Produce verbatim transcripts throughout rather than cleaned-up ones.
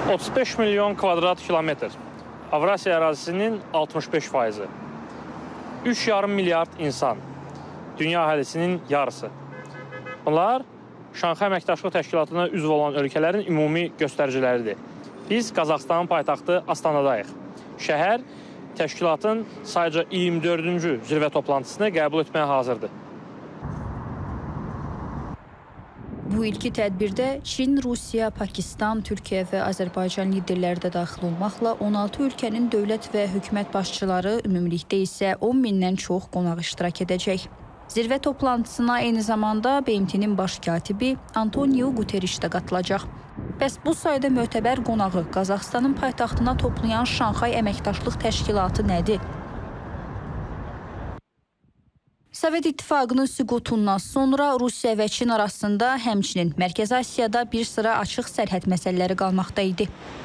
otuz beş milyon kvadrat kilometr. Avrasiya ərazisinin altmış beş faizi. üç yarım milyard insan. Dünya əhalisinin yarısı. Bunlar Şanxay Əməkdaşlıq Təşkilatına üzv olan ölkələrin ümumi göstəriciləridir. Biz Qazaxıstanın paytaxtı Astanadayıq. Şəhər təşkilatın sayca iyirmi dördüncü zirvə toplantısını qəbul etməyə hazırdır. Bu ilki tədbirdə Çin, Rusiya, Pakistan, Türkiyə və Azərbaycan liderləri də daxil olmaqla on altı ölkənin dövlət və hökumət başçıları, ümumilikdə isə on mindən çox qonaq iştirak edəcək. Zirvə toplantısına eyni zamanda B M T-nin baş katibi Antonio Guterres də qatılacaq. Bəs bu sayda mötəbər qonağı Qazaxıstanın paytaxtına toplayan Şanxay Əməkdaşlıq Təşkilatı nədir? Sovet İttifaqının süqutundan sonra Rusiya və Çin arasında həmçinin Mərkəzi Asiyada bir sıra açıq sərhəd məsələləri qalmaqda idi.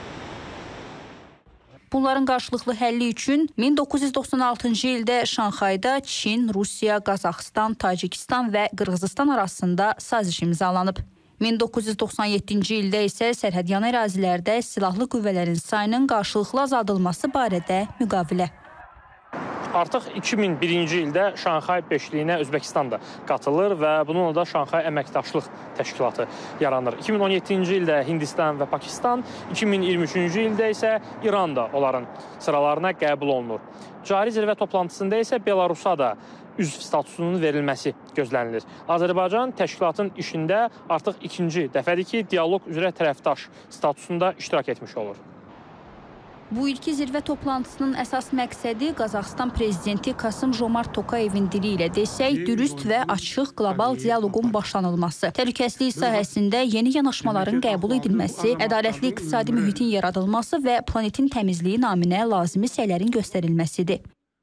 Bunların qarşılıqlı həlli üçün min doqquz yüz doxsan altıncı ildə Şanxayda Çin, Rusiya, Qazaxıstan, Tacikistan və Qırğızıstan arasında saziş imzalanıb. min doqquz yüz doxsan yeddinci ildə isə sərhədyanı ərazilərdə silahlı qüvvələrin sayının qarşılıqlı azaldılması barədə müqavilə. Artıq iki min birinci ildə Şanxay beşliyinə Özbəkistan da qatılır və bununla da Şanxay Əməkdaşlıq Təşkilatı yaranır. iki min on yeddinci ildə Hindistan və Pakistan, iki min iyirmi üçüncü ildə isə İran da onların sıralarına qəbul olunur. Cari zirvə toplantısında isə Belarusa da üzv statusunun verilməsi gözlənilir. Azərbaycan təşkilatın işində artıq ikinci dəfədir ki, dialoq üzrə tərəfdaş statusunda iştirak etmiş olur. Bu ilki zirvə toplantısının əsas məqsədi Qazaxıstan prezidenti Kasım-Jomart Tokayevin dili ilə desək, dürüst və açıq qlobal dialoqun başlanılması, təhlükəsizlik sahəsində yeni yanaşmaların qəbul edilməsi, ədalətli iqtisadi mühitin yaradılması və planetin təmizliyi naminə lazımi səylərin göstərilməsidir.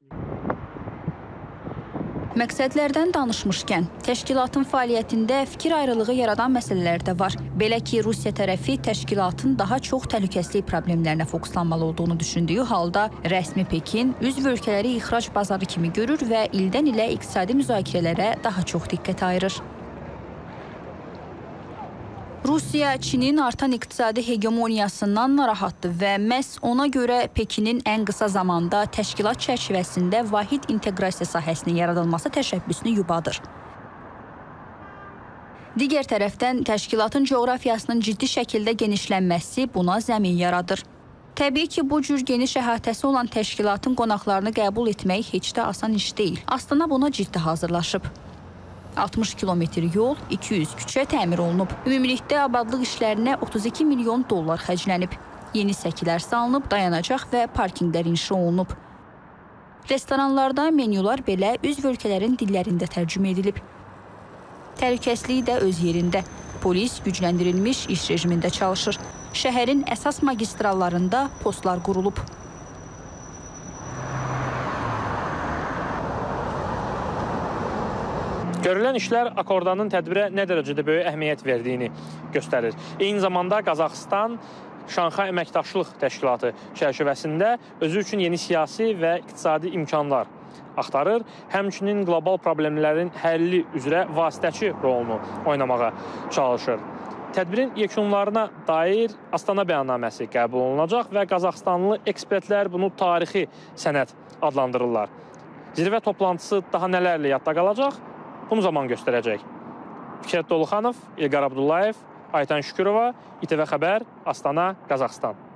Məqsədlərdən danışmışkən, təşkilatın fəaliyyətində fikir ayrılığı yaradan məsələlər də var. Belə ki, Rusiya tərəfi təşkilatın daha çox təhlükəsizlik problemlərinə fokuslanmalı olduğunu düşündüyü halda, rəsmi Pekin üzv ölkələri ixrac bazarı kimi görür və ildən ilə iqtisadi müzakirələrə daha çox diqqət ayırır. Rusiya, Çinin artan iqtisadi hegemoniyasından narahatdır və məhz ona görə Pekinin ən qısa zamanda təşkilat çərçivəsində vahid inteqrasiya sahəsinin yaradılması təşəbbüsünü yubadır. Digər tərəfdən, təşkilatın coğrafiyasının ciddi şəkildə genişlənməsi buna zəmin yaradır. Təbii ki, bu cür geniş əhatəsi olan təşkilatın qonaqlarını qəbul etmək heç də asan iş deyil. Astana buna ciddi hazırlaşıb. altmış kilometr yol, iki yüz küçə təmir olunub. Ümumilikdə abadlıq işlərinə otuz iki milyon dollar xərclənib. Yeni səkilər salınıb, dayanacaq və parkinqlər inşa olunub. Restoranlarda menyular belə üzv ölkələrin dillərində tərcümə edilib. Təhlükəsizlik də öz yerində. Polis gücləndirilmiş iş rejimində çalışır. Şəhərin əsas magistrallarında postlar qurulub. Görülən işlər akordanın tədbirə nə dərəcədə böyük əhəmiyyət verdiyini göstərir. Eyni zamanda Qazaxıstan Şanxay Əməkdaşlıq Təşkilatı çərçivəsində özü üçün yeni siyasi və iqtisadi imkanlar axtarır, həmçinin qlobal problemlərin həlli üzrə vasitəçi rolunu oynamağa çalışır. Tədbirin yekunlarına dair Astana bəyannaməsi qəbul olunacaq və Qazaxıstanlı ekspertlər bunu tarixi sənəd adlandırırlar. Zirvə toplantısı daha nələrlə yadda qalacaq? Bunu zaman göstərəcək. Fikrət Doluxanov, İlqar Abdullayev, Aytan Şükürova, İTV Xəbər, Astana, Qazaxıstan.